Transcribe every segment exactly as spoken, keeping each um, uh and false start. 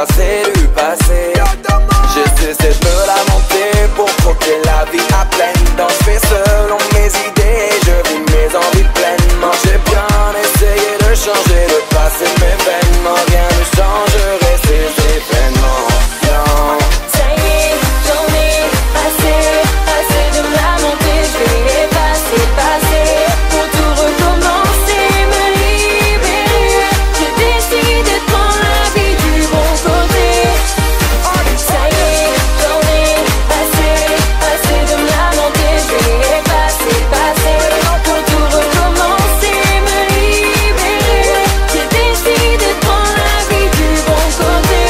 c'est du passé. J'ai cessé de me lamenter pour croquer la vie à pleines dents. Je fais selon mes idées et je vis mes envies pleinement. J'ai bien essayé de changer le passé, mes vêtements. Rien ne changerait ces événements. Non. Ça y est, j'en ai assez, assez de me lamenter. Je vais effacer, passer pour tout recommencer, me libérer. J'ai décidé de prendre la vie du bon côté. Ça y est, j'en ai assez, assez de me lamenter. Je vais effacer, passer pour tout recommencer, me libérer. J'ai décidé de prendre la vie du bon côté.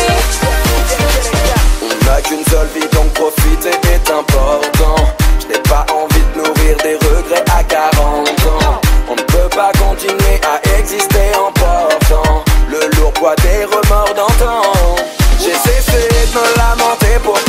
On n'a qu'une seule vie, donc profiter est important. Je n'ai pas envie de nourrir des regrets à quarante ans. On ne peut pas continuer à exister en portant le lourd poids des remords d'antan. J'ai cessé de me lamenter pour